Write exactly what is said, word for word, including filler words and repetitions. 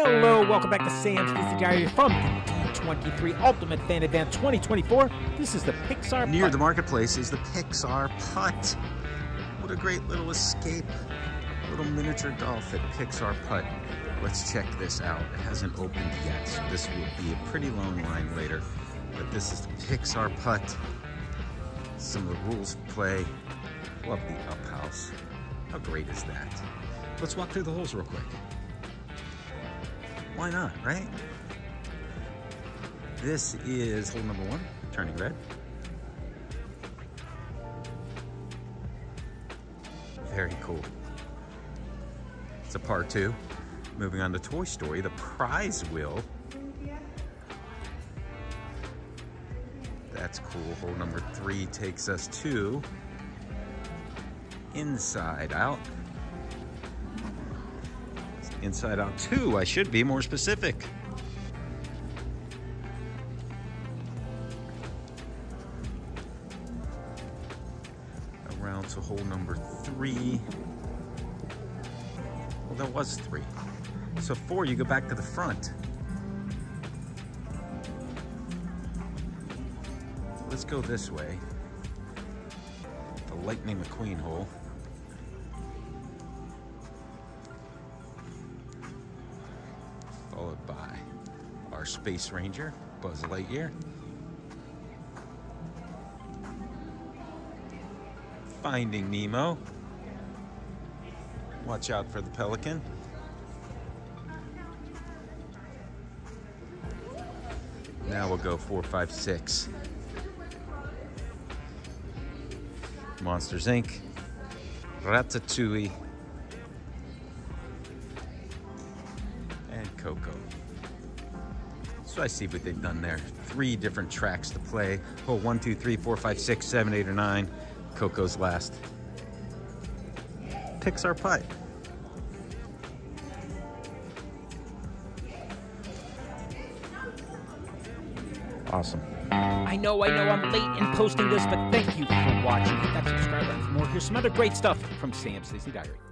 Hello, welcome back to Sam's Disney Diary from the D twenty-three Ultimate Fan Event twenty twenty-four. This is the Pixar Near Putt. the marketplace is the Pixar Putt. What a great little escape. Little miniature golf at Pixar Putt. Let's check this out. It hasn't opened yet, so this will be a pretty long line later. But this is the Pixar Putt. Some of the rules of play. Love the up house. How great is that? Let's walk through the holes real quick. Why not, right? This is hole number one, turning red. Very cool. It's a par two. Moving on to Toy Story, the prize wheel. That's cool. Hole number three takes us to Inside Out. Inside Out two, I should be more specific. Around to hole number three. Well, that was three. So four, you go back to the front. Let's go this way. The Lightning McQueen hole. Followed by our Space Ranger, Buzz Lightyear. Finding Nemo. Watch out for the Pelican. Now we'll go four, five, six. Monsters, Incorporated. Ratatouille. And Coco. So I see what they've done there. Three different tracks to play. Hole one, two, three, four, five, six, seven, eight, or nine. Coco's last. Pixar Putt. Awesome. I know, I know I'm late in posting this, but thank you for watching. Hit that subscribe button for more. Here's some other great stuff from Sam's Disney Diary.